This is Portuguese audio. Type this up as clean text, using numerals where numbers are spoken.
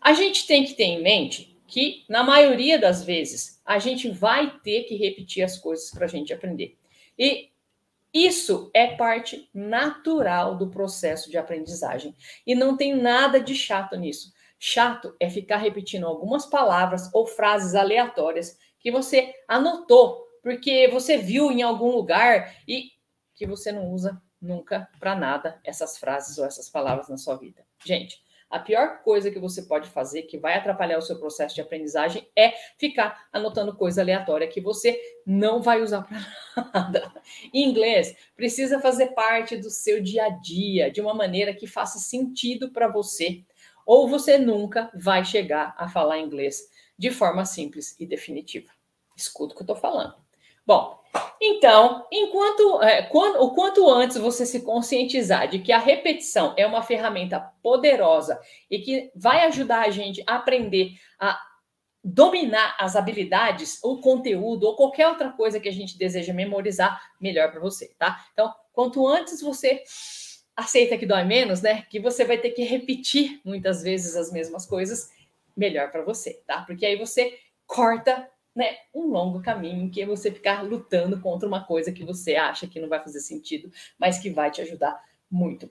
A gente tem que ter em mente que, na maioria das vezes, a gente vai ter que repetir as coisas para a gente aprender. E isso é parte natural do processo de aprendizagem. E não tem nada de chato nisso. Chato é ficar repetindo algumas palavras ou frases aleatórias que você anotou, porque você viu em algum lugar e que você não usa nunca para nada essas frases ou essas palavras na sua vida. Gente, a pior coisa que você pode fazer, que vai atrapalhar o seu processo de aprendizagem, é ficar anotando coisa aleatória que você não vai usar para nada. Inglês precisa fazer parte do seu dia a dia, de uma maneira que faça sentido para você, ou você nunca vai chegar a falar inglês de forma simples e definitiva. Escuta o que eu estou falando. Bom, então, o quanto antes você se conscientizar de que a repetição é uma ferramenta poderosa e que vai ajudar a gente a aprender a dominar as habilidades, o conteúdo ou qualquer outra coisa que a gente deseja memorizar, melhor para você, tá? Então, quanto antes você aceita que dói menos, né? Que você vai ter que repetir muitas vezes as mesmas coisas, melhor para você, tá? Porque aí você corta, né, um longo caminho em que você ficar lutando contra uma coisa que você acha que não vai fazer sentido, mas que vai te ajudar muito.